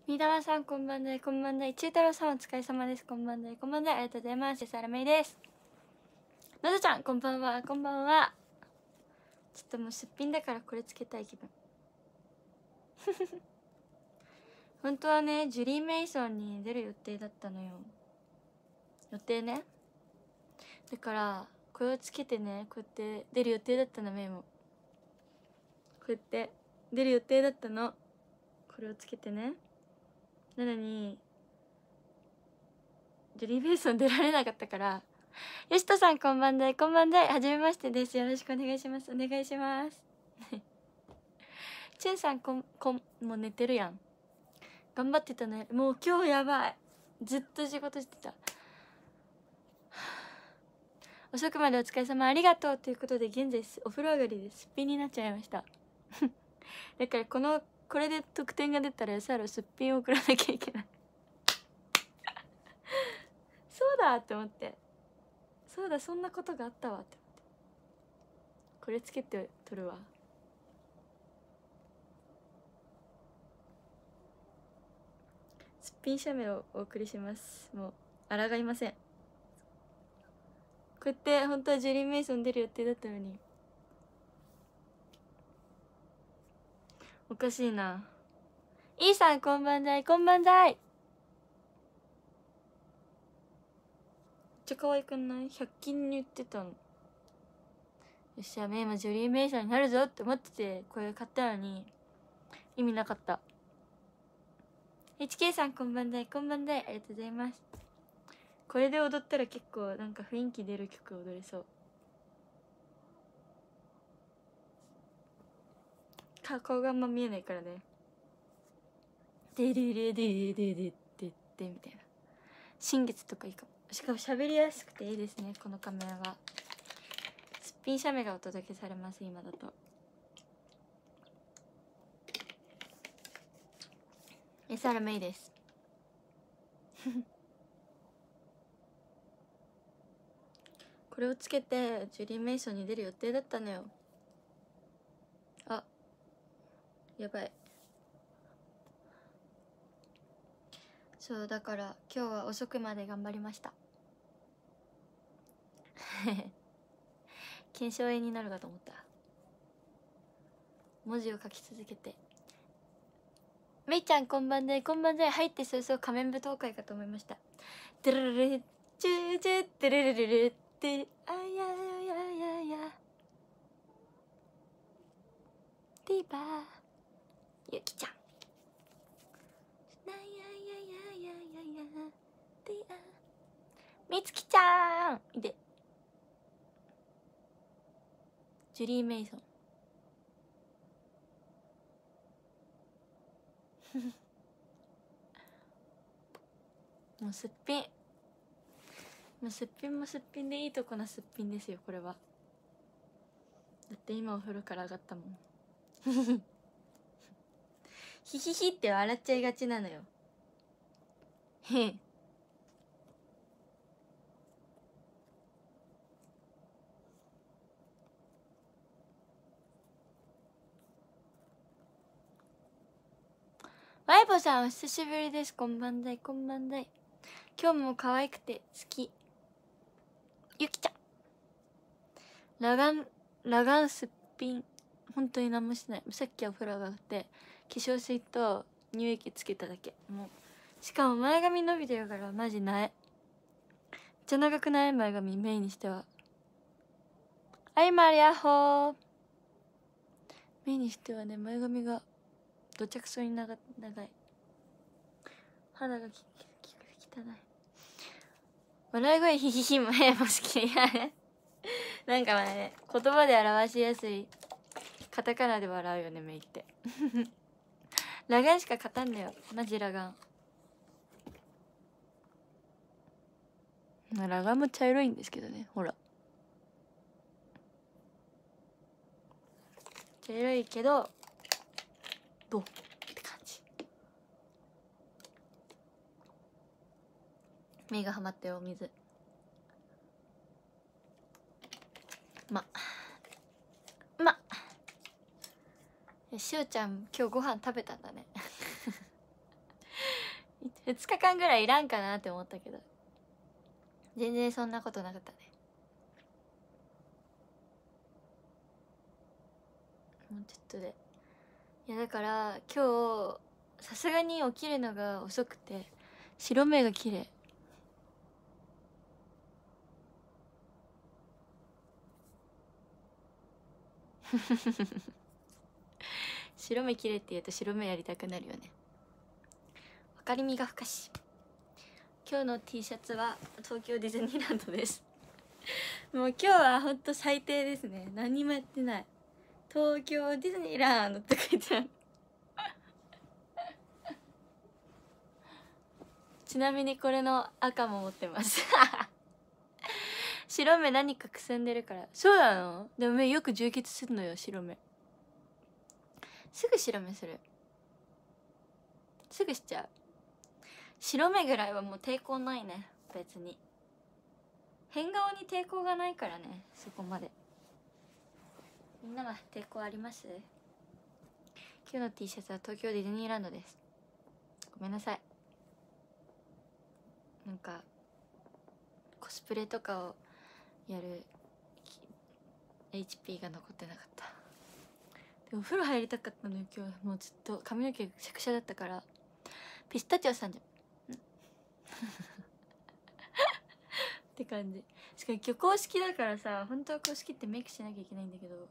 みだまさんこんばんだい、こんばんだい。ちゅうたろうさんお疲れ様です。こんばんだい、こんばんだい。ありがとうございます。さらめいです。のどちゃんこんばんは、こんばんは。ちょっともうすっぴんだからこれつけたい気分。本当はね、ジュリー・メイソンに出る予定だったのよ。予定ね。だからこれをつけてね、こうやって出る予定だったの。メイもこうやって出る予定だったの。これをつけてね。なのにジュリー・メイソン出られなかったから、よしとさんこんばんだい、こんばんだい。はじめましてです。よろしくお願いします。お願いします。チュンさんもう寝てるやん。頑張ってたね。もう今日やばい。ずっと仕事してた。遅くまでお疲れ様ありがとうということで、現在お風呂上がりですっぴんになっちゃいました。だからこれで得点が出たらやさらすっぴんを送らなきゃいけない。そうだって思って、そうだ、そんなことがあったわって思って、これつけて撮るわ。すっぴん写メをお送りします。もう抗いません。こうやって本当はジュリー・メイソン出る予定だったのに、おかしいな。イーさんこんばんだい、こんばんだい。めっちゃ可愛くない？ 100 均に売ってたの。よっしゃ、メイもジュリー・メイソンになるぞって思っててこれ買ったのに意味なかった。 HK さんこんばんだい、こんばんだい。ありがとうございます。これで踊ったら結構なんか雰囲気出る曲踊れそう。顔があんま見えないからね。デレレデレレデデデみたいな。新月とかいいかも。しかも喋りやすくていいですね、このカメラは。すっぴん写メがお届けされます。今だとSR メイです。これをつけてジュリー・メイソンに出る予定だったのよ。あ、やばい。そうだから今日は遅くまで頑張りました。腱鞘炎になるかと思った。文字を書き続けて。めいちゃんこんばんで、こんばんで。入って早々仮面舞踏会かと思いました。テレレレチューチューテレレレレってあやややややディーバーゆきちゃんなややややややディアみつきちゃんいでジュリー・メイソンもうすっぴん、もうすっぴんもすっぴんでいいとこなすっぴんですよこれは。だって今お風呂から上がったもん。ヒヒヒって笑っちゃいがちなのよ。へえ。ワイボさんお久しぶりです。こんばんだい、こんばんだい。今日も可愛くて好きゆきちゃん。裸眼すっぴん、本当に何もしない。さっきお風呂上がって化粧水と乳液つけただけ。もうしかも前髪伸びてるからマジない。めっちゃ長くない？前髪メインにしては。あいまりやっほー。メインにしてはね、前髪がどちゃくそに長い。肌が汚い。笑い声ヒヒヒもも好き。なんかね、言葉で表しやすいカタカナで笑うよね、メイって。裸眼しか勝たんだよ、マジ裸眼。裸眼も茶色いんですけどね、ほら。茶色いけど、どうって感じ。目がハマってよ、水。しおちゃん今日ご飯食べたんだね。 2日間ぐらいいらんかなって思ったけど全然そんなことなかったね。もうちょっとで、いやだから今日さすがに起きるのが遅くて白目が綺麗。白目綺麗って言うと白目やりたくなるよね。わかりみが深し。今日の T シャツは東京ディズニーランドです。もう今日はほんと最低ですね。何もやってない。東京ディズニーランドって書いてある。ちなみにこれの赤も持ってます。白目何かくすんでるから。そうなの？でも目よく充血するのよ。白目すぐ白目する。すぐしちゃう。白目ぐらいはもう抵抗ないね。別に変顔に抵抗がないからね。そこまで。みんなは抵抗あります？今日の T シャツは東京ディズニーランドです。ごめんなさい。なんかコスプレとかをやる HP が残ってなかった。でもお風呂入りたかったのよ今日。もうずっと髪の毛くしゃくしゃだったから。ピスタチオさんじゃんって感じ。しかも今日公式だからさ、本当は公式ってメイクしなきゃいけないんだけど、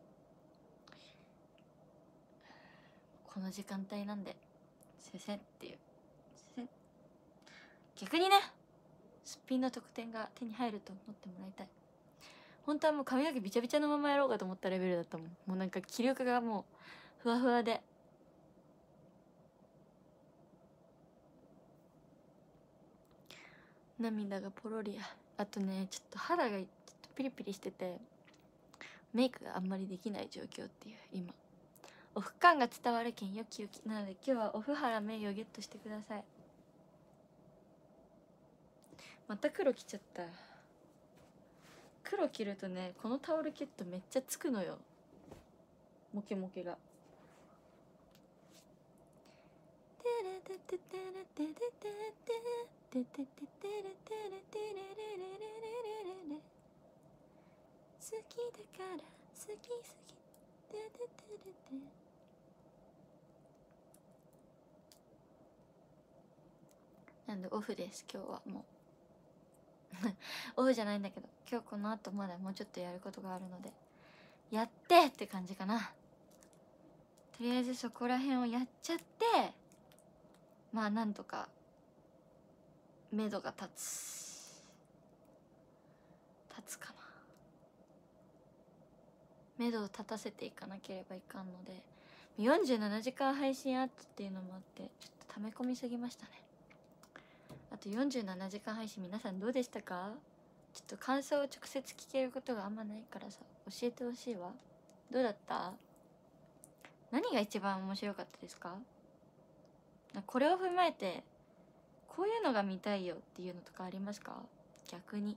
この時間帯なんですいませんっていう。逆にね、すっぴんの特典が手に入ると思ってもらいたい。本当はもう髪の毛びちゃびちゃのままやろうかと思ったレベルだったもん。もうなんか気力がもうふわふわで。涙がポロリや。あとね、ちょっと肌がちょっとピリピリしててメイクがあんまりできない状況っていう。今オフ感が伝わるけんよきよきなので、今日はオフ原メイをゲットしてください。また黒着ちゃった。黒着るとね、このタオルケットめっちゃつくのよ、モケモケが。好きだから好き好きなんでオフです今日は。もうオフじゃないんだけど、今日この後まだもうちょっとやることがあるのでやってって感じかな。とりあえずそこら辺をやっちゃって、まあなんとか目処が立つかな。目処を立たせていかなければいかんので、47時間配信アートっていうのもあってちょっと溜め込みすぎましたね。あと47時間配信皆さんどうでしたか？ちょっと感想を直接聞けることがあんまないからさ、教えてほしいわ。どうだった？何が一番面白かったですか？これを踏まえてこういうのが見たいよっていうのとかありますか？逆に。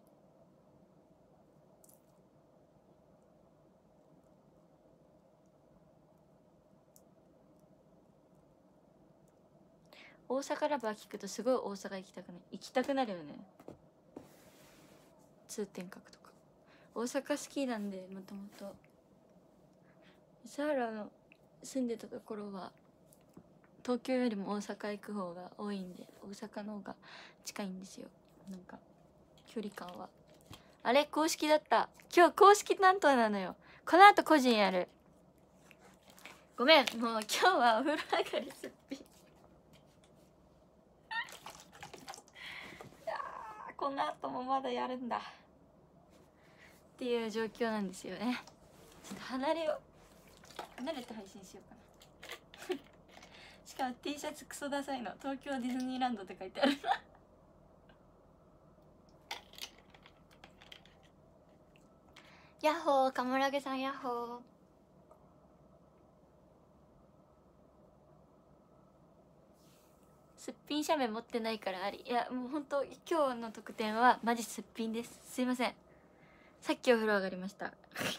大阪ラバー聞くとすごい大阪行きたくなるよね。通天閣とか大阪好きなんで、もともとサーラの住んでたところは東京よりも大阪行く方が多いんで、大阪の方が近いんですよ。なんか距離感は。あれ公式だった。今日公式担当なのよ。この後個人やる。ごめん、もう今日はお風呂上がりすっぴんこの後もまだやるんだっていう状況なんですよね。ちょっと離れて配信しようかなしかも T シャツクソダサいの。東京ディズニーランドって書いてあるヤッホー、カムラゲさんヤッホー。すっぴん写メ持ってないからあり。いやもうほんと今日の特典はマジすっぴんです。すいません、さっきお風呂上がりました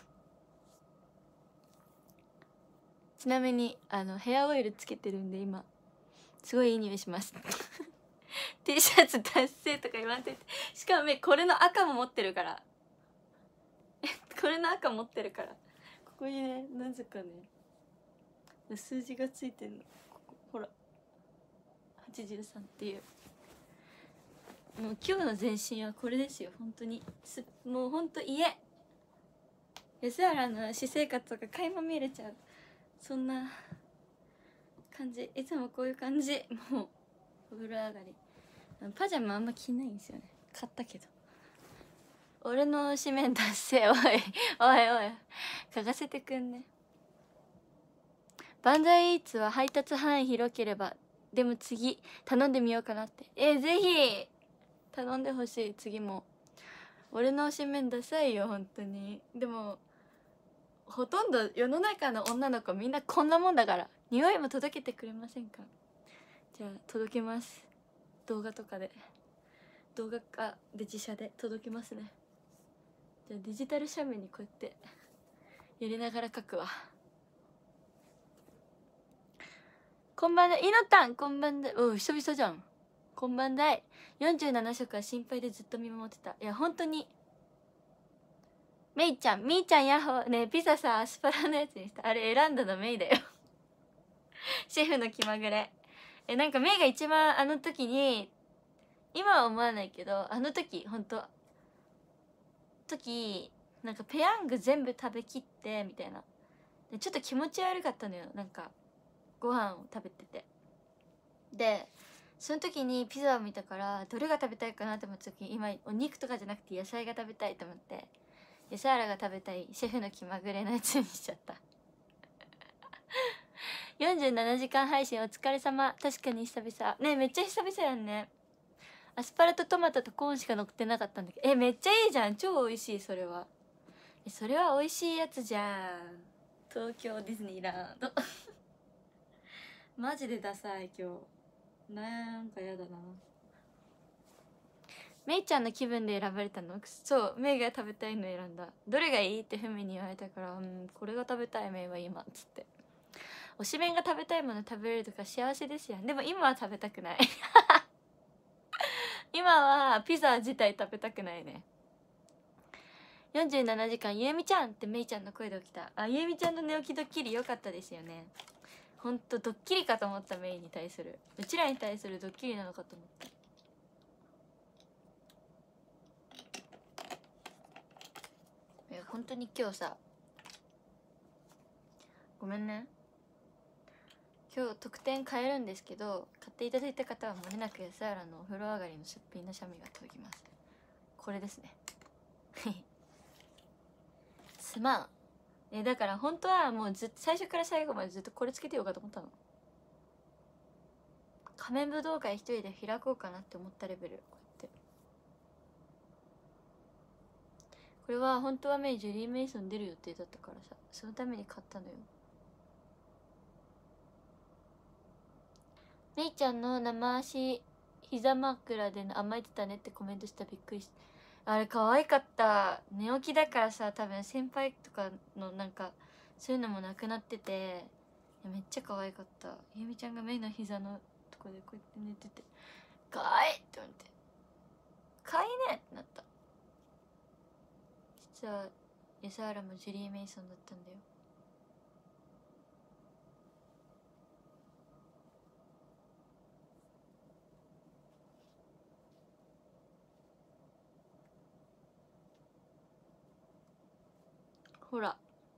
ちなみにヘアオイルつけてるんで今すごいいい匂いします T シャツ達成とか言わんといて。しかもこれの赤も持ってるから。これの赤持ってるから。ここにね、なぜかね数字がついてんの。ここほら83っていう。もう今日の全身はこれですよ。本当にもう本当家安原の私生活とか垣間見れちゃう、そんな感じ。いつもこういう感じ。もうお風呂上がりパジャマあんま着ないんですよね。買ったけど。俺の紙面達成。おいおいおい嗅がせてくんね。バンザイイーツは配達範囲広ければ、でも次頼んでみようかなって。ぜひ頼んでほしい。次も俺の推しメンダサいよ本当に。でもほとんど世の中の女の子みんなこんなもんだから、匂いも届けてくれませんか。じゃあ届けます。動画とかで、動画かで自社で届けますね。じゃあデジタル写メにこうやってやりながら書くわ。こんばんだいのたん。こんばんだい。お久々じゃん。こんばんだい。47色は心配でずっと見守ってた。いや本当に。メイちゃん、みーちゃんヤッホー。ねえピザさアスパラのやつにした。あれ選んだのメイだよ。シェフの気まぐれ。なんかメイが一番あの時に、今は思わないけどあの時ほんとなんかペヤング全部食べきってみたいなで、ちょっと気持ち悪かったのよ。なんかご飯を食べてて、でその時にピザを見たから、どれが食べたいかなって思った時に、今お肉とかじゃなくて野菜が食べたいと思って、安原が食べたいシェフの気まぐれのやつにしちゃった。47時間配信お疲れ様。確かに久々ね。めっちゃ久々やんね。アスパラとトマトとコーンしか乗ってなかったんだけど、めっちゃいいじゃん。超美味しい。それはそれは美味しいやつじゃん。東京ディズニーランド。マジでダサい今日。なんかやだな。メイちゃんの気分で選ばれたの。そう、メイが食べたいの選んだ。どれがいいってフミに言われたから、これが食べたいメイは今っつって。推しメンが食べたいもの食べれるとか幸せですよ。でも今は食べたくない。今はピザ自体食べたくないね。47時間ゆえみちゃんってメイちゃんの声で起きた。ゆえみちゃんの寝起きドッキリ良かったですよね。ほんとドッキリかと思った。メイに対する、うちらに対するドッキリなのかと思った。いや本当に今日さ、ごめんね。今日特典買えるんですけど、買っていただいた方はもれなく安原のお風呂上がりのすっぴんのシャミが届きます。これですね。すまん。だから本当はもう最初から最後までずっとこれつけてようかと思ったの。仮面武道会一人で開こうかなって思ったレベル。こうやって、これは本当はジュリー・メイソン出る予定だったからさ、そのために買ったのよ。メイちゃんの生足膝枕で甘えてたねってコメントした。びっくりした。あれ可愛かった。寝起きだからさ、多分先輩とかのなんかそういうのもなくなってて、めっちゃ可愛かった。ゆみちゃんがメイの膝のとこでこうやって寝てて、可愛いって思って、可愛いねってなった。実は安原もジュリー・メイソンだったんだよ。ほら、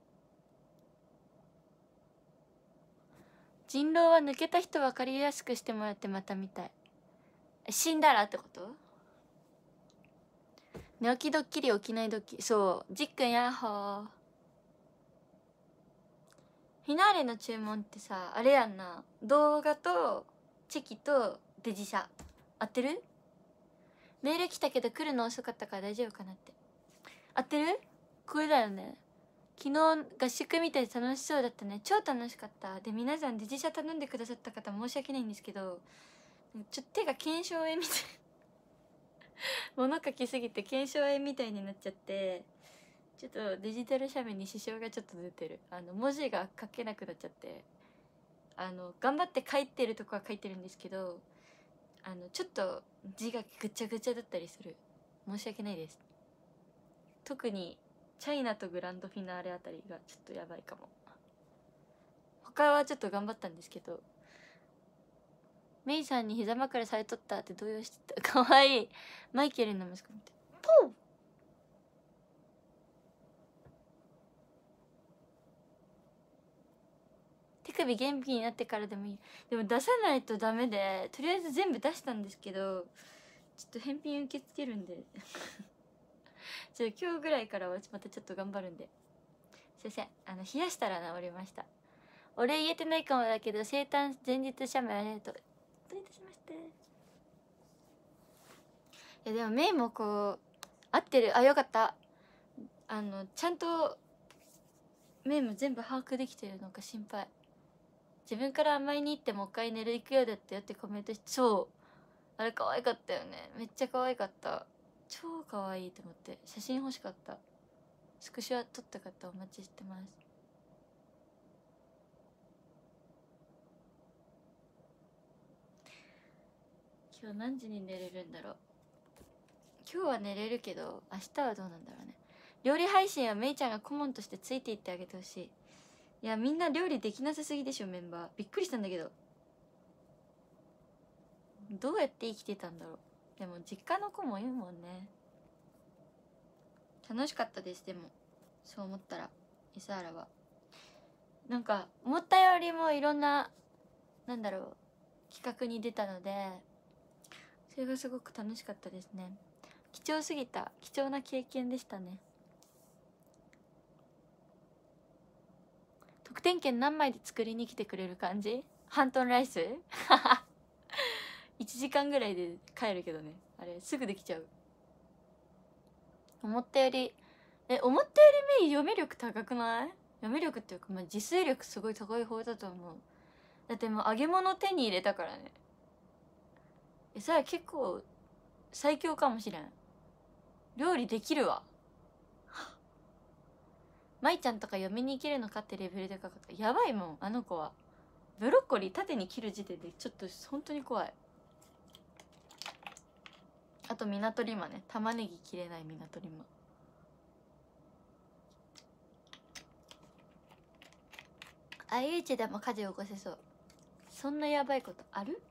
人狼は抜けた人分かりやすくしてもらってまた見たい。死んだらってこと？寝起きドッキリ起きないドッキリ。そう、じっくんやっほー。フィナーレの注文ってさ、あれやんな。動画とチェキとデジ写合ってる？メール来たけど来るの遅かったから大丈夫かなって。合ってる？これだよね。昨日合宿見て楽しそうだったね。超楽しかった。で皆さんデジ写頼んでくださった方申し訳ないんですけど、ちょっと手が腱鞘炎みたい物書きすぎて腱鞘炎みたいになっちゃって、ちょっとデジタル写メに支障がちょっと出てる。文字が書けなくなっちゃって、頑張って書いてるとこは書いてるんですけど、 ちょっと字がぐちゃぐちゃだったりする。申し訳ないです。特にチャイナとグランドフィナーレあたりがちょっとやばいかも。他はちょっと頑張ったんですけど、メイさんに膝枕されとったって動揺してた。かわいい。マイケルの息子見てポー手首元気になってからでもいい。でも出さないとダメで、とりあえず全部出したんですけど、ちょっと返品受け付けるんで今日ぐらいからはまたちょっと頑張るんで。すいません、冷やしたら治りました。俺言えてないかもだけど、生誕前日写メありがとう。どういたしまして。いやでもメイもこう合ってる。あ、よかった。ちゃんとメイも全部把握できてるのか心配。自分から甘えに行ってもう一回寝る行くようだったよってコメントして、そうあれ可愛かったよね。めっちゃ可愛かった。超可愛いと思って、写真欲しかった。スクショ撮った方お待ちしてます。今日何時に寝れるんだろう。今日は寝れるけど明日はどうなんだろうね。料理配信はめいちゃんが顧問としてついていってあげてほしい。いやみんな料理できなさすぎでしょ。メンバーびっくりしたんだけど、どうやって生きてたんだろう。でも実家の子もいるもんね。楽しかったです。でもそう思ったら伊佐原はなんか思ったよりもいろんななんだろう企画に出たので、それがすごく楽しかったですね。貴重な経験でしたね。得点券何枚で作りに来てくれる感じ。ハントンライス1時間ぐらいで帰るけどね。あれすぐできちゃう。思ったよりメイ読み力高くない？読み力っていうか、まあ、自炊力すごい高い方だと思う。だってもう揚げ物手に入れたからね。それは結構最強かもしれん。料理できるわ。舞ちゃんとか読みに行けるのかってレベルでかかった。やばいもんあの子は。ブロッコリー縦に切る時点でちょっと本当に怖い。あと港リマね。玉ねぎ切れない港リマ。IH でも家事起こせそう。そんなやばいことある？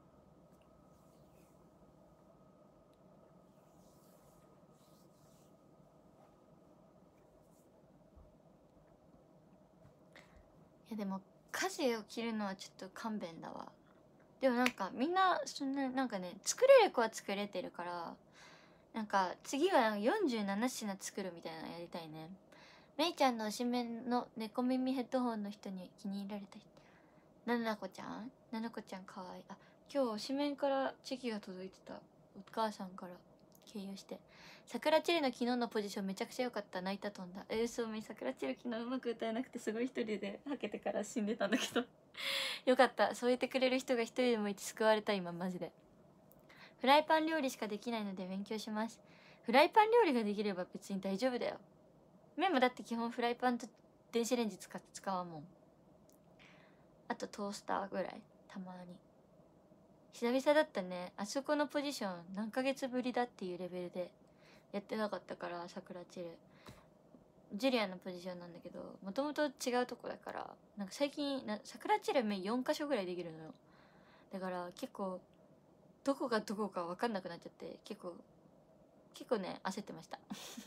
いやでも家事を切るのはちょっと勘弁だわ。でもなんかみんなそんななんかね、作れる子は作れてるから、なんか次は47品作るみたいなのやりたいね。めいちゃんの推しメンの猫耳ヘッドホンの人に気に入られた人。ななこちゃんかわいい。あ、今日推しメンからチェキが届いてた。お母さんから経由して。桜チェリの昨日のポジションめちゃくちゃ良かった。泣いた飛んだ。そうめん桜チェリ昨日うまく歌えなくてすごい一人ではけてから死んでたんだけどよかった。そう言ってくれる人が一人でもいて救われた今マジで。フライパン料理しかできないので勉強します。フライパン料理ができれば別に大丈夫だよ。麺もだって基本フライパンと電子レンジ使わんもん。あとトースターぐらいたまに。久々だったね。あそこのポジション何ヶ月ぶりだっていうレベルでやってなかったから。桜チルジュリアのポジションなんだけど、もともと違うとこだから、なんか最近桜チル目4箇所ぐらいできるのよ。だから結構どこがどこか分かんなくなっちゃって、結構ね焦ってました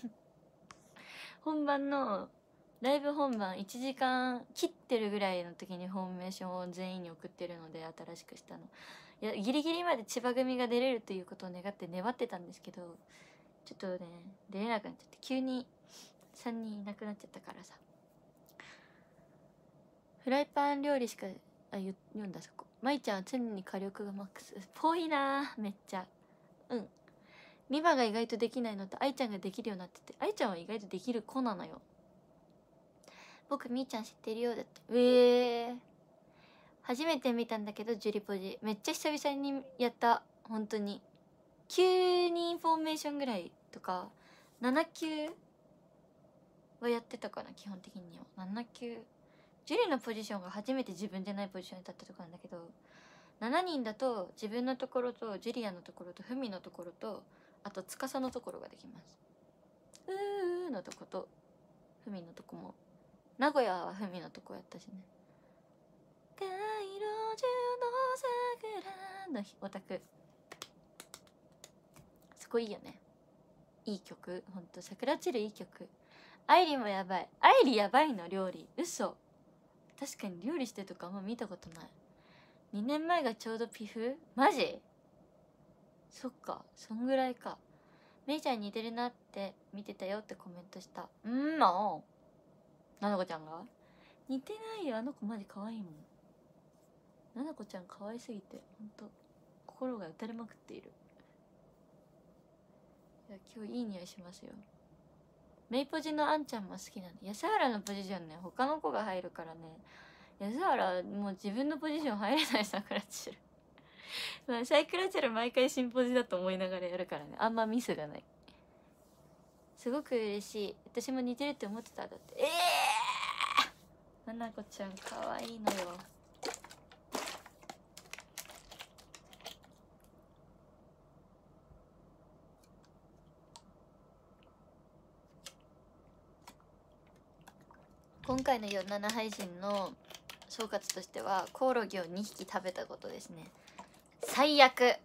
本番のライブ本番1時間切ってるぐらいの時にフォーメーションを全員に送ってるので、新しくしたの。いやギリギリまで千葉組が出れるということを願って粘ってたんですけど、ちょっとね出れなくなっちゃって、急に3人いなくなっちゃったからさ。フライパン料理しか読んだ。そこ舞ちゃんは常に火力がマックスぽいな。めっちゃミバが意外とできないのと愛ちゃんができるようになってて、愛ちゃんは意外とできる子なのよ。僕みーちゃん知ってるよだって。初めて見たんだけどジュリポジめっちゃ久々にやった。本当に9人フォーメーションぐらいとか7級はやってたかな。基本的には7級。ジュリのポジションが初めて自分じゃないポジションに立ったとこなんだけど、 7人だと自分のところとジュリアのところとフミのところとあと司のところができます。うーのとことフミのとこも、名古屋はフミのとこやったしね。街路樹の桜のオタク、そこいいよね。いい曲、ほんと桜散るいい曲。愛理もやばい。愛理やばいの料理、嘘。確かに料理してるとかあんま見たことない。2年前がちょうどピフ、マジ？そっか、そんぐらいか。めいちゃん似てるなって見てたよってコメントした。もうななこちゃんが似てないよ。あの子マジ可愛いもん。ななこちゃん可愛すぎてほんと心が打たれまくっている。いや今日いい匂いしますよ。メイポジのあんちゃんも好きなんで。安原のポジションね、他の子が入るからね、安原もう自分のポジション入れない。サクラチルまあサイクラチル毎回新ポジだと思いながらやるからね、あんまミスがない。すごく嬉しい。私も似てるって思ってた。だってななこちゃん可愛いのよ。今回の47配信の総括としては、コオロギを2匹食べたことですね。最悪。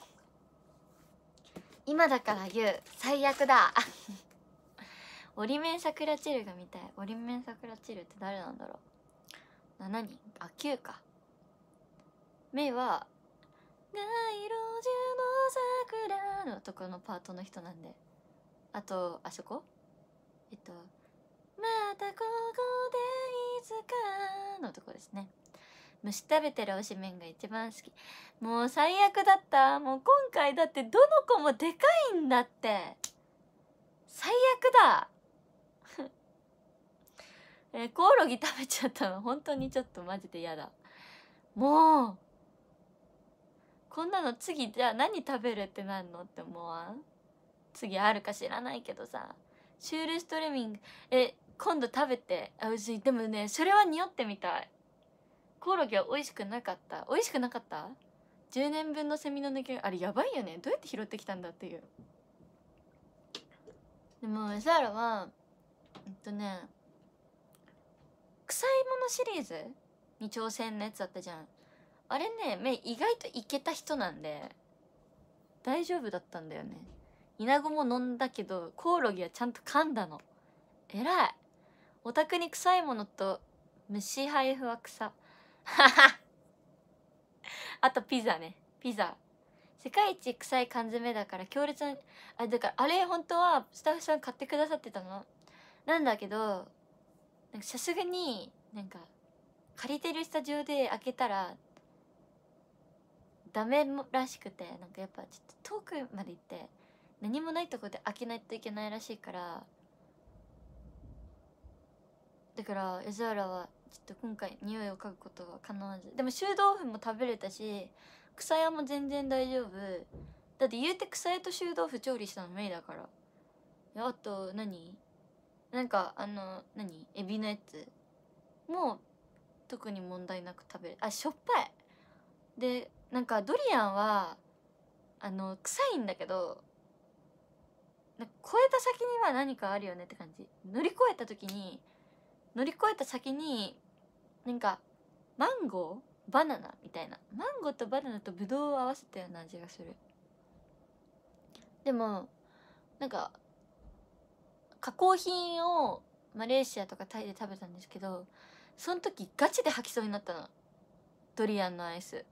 今だから言う、最悪だオリメンサクラチルが見たい。オリメンサクラチルって誰なんだろう。7人、あ、9か。メイは街路樹の桜のとこのパートの人なんで。あとあそこ、またここでいつかのとこですね。虫食べてる推しメンが一番好き。もう最悪だった。もう今回だってどの子もでかいんだって。最悪だコオロギ食べちゃったの本当にちょっとマジで嫌だ。もうこんなの次じゃあ何食べるってなんのって思わん？次あるか知らないけどさ、シュールストレミング今度食べて。あ、うちでもね、それは匂ってみたい。コオロギは美味しくなかった。美味しくなかった。10年分のセミの抜け、あれやばいよね。どうやって拾ってきたんだっていう。でもエサーラは臭いものシリーズに挑戦のやつだったじゃん。あれね、意外といけた人なんで大丈夫だったんだよね。イナゴも飲んだけどコオロギはちゃんと噛んだの。偉い。オタクに臭いものと虫配布は草あとピザね。ピザ世界一臭い缶詰だから強烈なだからあれ本当はスタッフさん買ってくださってたのなんだけど、さすがに借りてるスタジオで開けたらダメらしくて、やっぱちょっと遠くまで行って何もないとこで開けないといけないらしいから、だからエザーラはちょっと今回匂いを嗅ぐことはかなわず。でも臭豆腐も食べれたし草屋も全然大丈夫だって。言うて草屋と臭豆腐調理したのメイだから。あと何エビのやつも特に問題なく食べる。あ、しょっぱい。でドリアンは臭いんだけど越えた先には何かあるよねって感じ。乗り越えた先にマンゴーバナナみたいな、マンゴーとバナナとブドウを合わせたような味がする。でも加工品をマレーシアとかタイで食べたんですけど、その時ガチで吐きそうになったの。ドリアンのアイス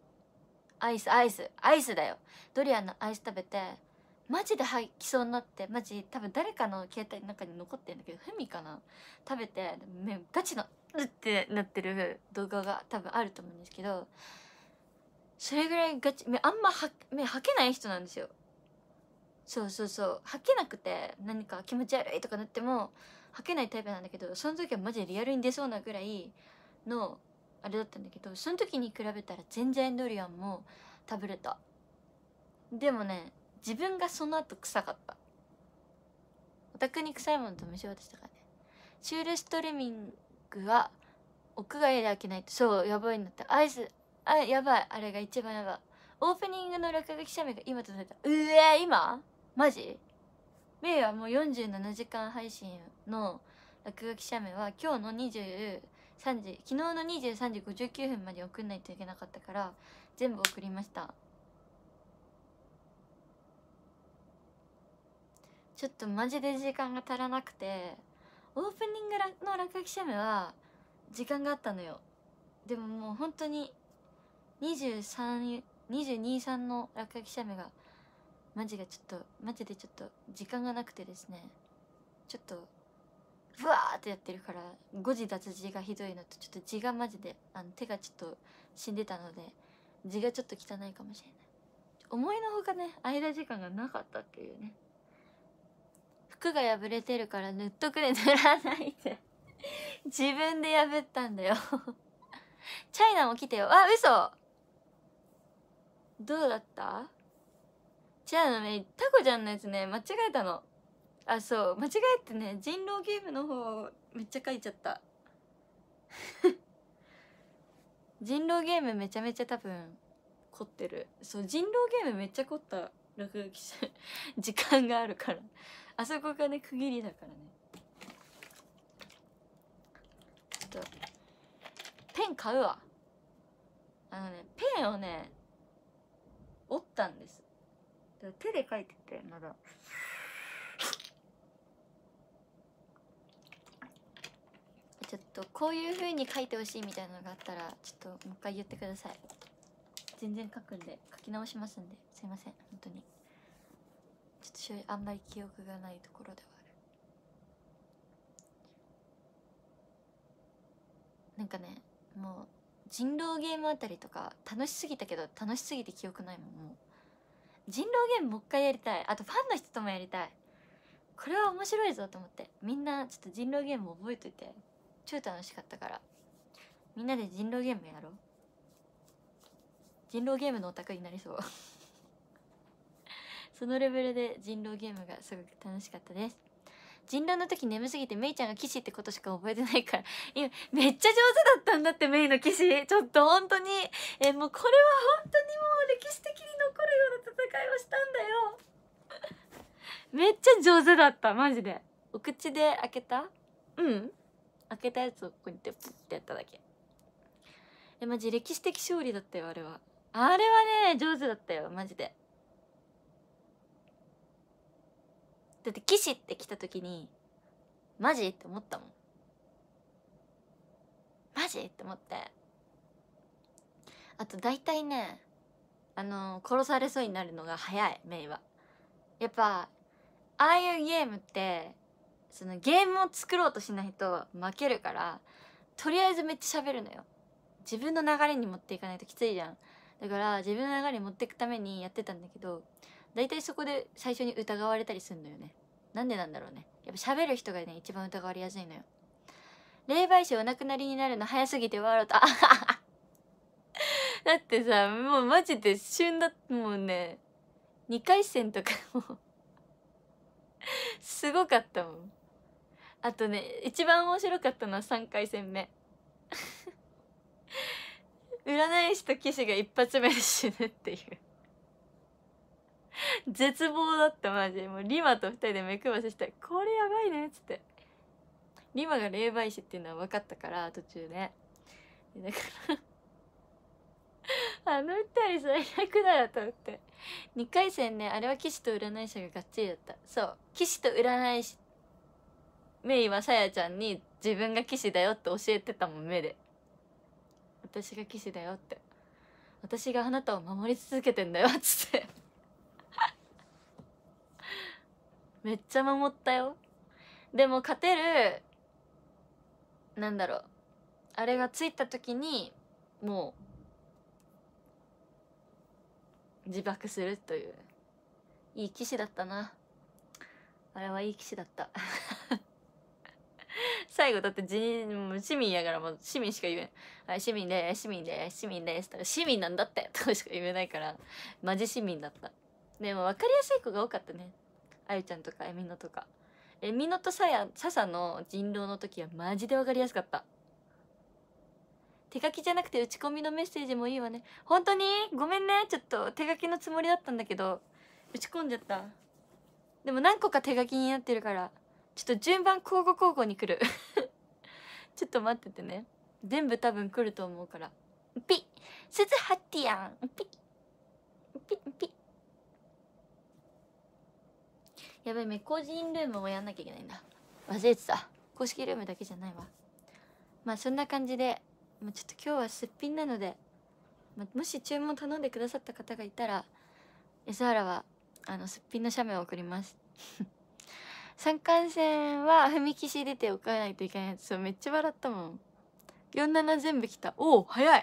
だよ。ドリアンのアイス食べてマジで吐きそうになって、マジ多分誰かの携帯の中に残ってるんだけど、フミかな、食べてガチのうってなってる動画が多分あると思うんですけど、それぐらいガチあんま目吐けない人なんですよ。そう吐けなくて何か気持ち悪いとかなっても吐けないタイプなんだけど、その時はマジでリアルに出そうなぐらいのあれだったんだけど、その時に比べたら全然ドリアンも食べれた。でもね、自分がその後臭かった。オタクに臭いものと虫歯でしたからね。シュールストレミングは屋外で開けないとそうやばいんだって。アイスあ、やばい、あれが一番やばい。オープニングの落書き写メが今届いた。今マジ？メイはもう47時間配信の落書き写メは今日の23時、昨日の23時59分まで送んないといけなかったから全部送りました。ちょっとマジで時間が足らなくて、オープニングの落書き写メは時間があったのよ。でももう本当に22、3の落書き写メがマジでちょっと時間がなくてですね、ちょっとブワーってやってるから誤字脱字がひどいのと、ちょっと字がマジで手がちょっと死んでたので字がちょっと汚いかもしれない。思いのほかね、間時間がなかったっていうね。服が破れてるから塗っとくね、塗らないで自分で破ったんだよチャイナも来てよ。あ、嘘。どうだった？チャイナね、タコちゃんのやつね、間違えたの。あ、そう、間違えてね、人狼ゲームの方めっちゃ書いちゃった人狼ゲームめちゃめちゃ多分凝ってる。そう、人狼ゲームめっちゃ凝った落書きして時間があるから、あそこがね区切りだからね。ちょっとペン買うわ。ペンをね折ったんです。だから手で書いててまだちょっとこういう風に書いてほしいみたいなのがあったらちょっともう一回言ってください。全然書くんで、書き直しますんで、すいません本当に。ちょっとあんまり記憶がないところではある。なんかね、もう人狼ゲームあたりとか楽しすぎたけど、楽しすぎて記憶ないもん。もう人狼ゲームもう一回やりたい。あとファンの人ともやりたい。これは面白いぞと思って、みんなちょっと人狼ゲーム覚えといて。超楽しかったからみんなで人狼ゲームやろう。人狼ゲームのオタクになりそうそのレベルで人狼ゲームがすごく楽しかったです。人狼の時眠すぎてメイちゃんが騎士ってことしか覚えてないから今めっちゃ上手だったんだって。メイの騎士ちょっと本当にもうこれは本当にもう歴史的に残るような戦いをしたんだよめっちゃ上手だった、マジで。お口で開けた？開けたやつをここにプッてやっただけ。マジ歴史的勝利だったよあれは。あれはね上手だったよマジで。だって騎士って来た時にマジって思ったもん。マジって思って。あと大体ね殺されそうになるのが早い。メイはやっぱああいうゲームってそのゲームを作ろうとしないと負けるから、とりあえずめっちゃ喋るのよ。自分の流れに持っていかないときついじゃん。だから自分の流れに持っていくためにやってたんだけど、大体そこで最初に疑われたりするのよね。なんでなんだろうね。やっぱ喋る人がね一番疑われやすいのよ。霊媒師お亡くなりになるの早すぎて笑っただってさ、もうマジで旬だ。もうね2回戦とかもすごかったもん。あとね一番面白かったのは3回戦目占い師と騎士が一発目で死ぬっていう絶望だったマジ。もうリマと2人で目配せして「これやばいね」っつって。リマが霊媒師っていうのは分かったから途中で、だからあの2人最悪だよと思って。2回戦ね、あれは騎士と占い師ががっちりだった。そう、騎士と占い師、メイはさやちゃんに自分が騎士だよって教えてたもん。目で私が騎士だよって、私があなたを守り続けてんだよっつってめっちゃ守ったよ。でも勝てるなんだろう、あれがついた時にもう自爆するといういい騎士だったな。あれはいい騎士だった最後だって市民やからもう市民しか言えん。はい、市民でーす、市民でーす、市民でーすったら市民なんだってとしか言えないからマジ市民だった。でも分かりやすい子が多かったね。あゆちゃんとかえみのとか。えみのとささの人狼の時はマジで分かりやすかった。 手書きじゃなくて打ち込みのメッセージもいいわね。本当にごめんね、ちょっと手書きのつもりだったんだけど打ち込んじゃった。でも何個か手書きになってるからちょっと順番交互に来るちょっと待っててね。全部多分来ると思うから。ピッ鈴張ってやん。ピッピッピッ。やばい、個人ルームもやんなきゃいけないんだ。忘れてた。公式ルームだけじゃないわ。まあそんな感じで、もうちょっと今日はすっぴんなので、もし注文頼んでくださった方がいたら安原はすっぴんの写メを送ります三冠戦は踏切出ておかないといけないやつ。そう、めっちゃ笑ったもん。47全部来た。おお早い。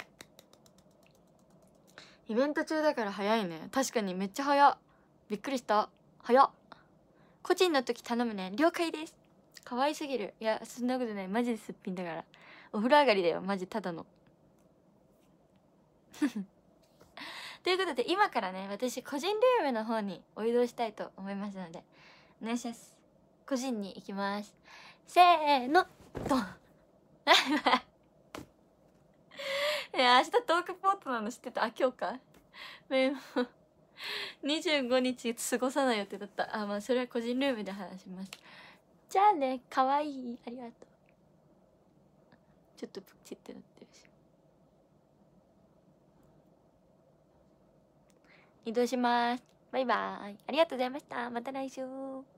イベント中だから早いね。確かにめっちゃ早っ。びっくりした。早っ。個人の時頼むね。了解です。可愛すぎる。いやそんなことない、マジですっぴんだから。お風呂上がりだよマジ、ただのということで今からね、私個人ルームの方にお移動したいと思いますのでお願いします。個人に行きます。せーのドンいや明日トークポートなの知ってた？あ、今日か。メモ25日過ごさない予定だった。あ、まあそれは個人ルームで話します。じゃあね、かわいい、ありがとう。ちょっとプチってなってるし。移動します。バイバーイ。ありがとうございました。また来週。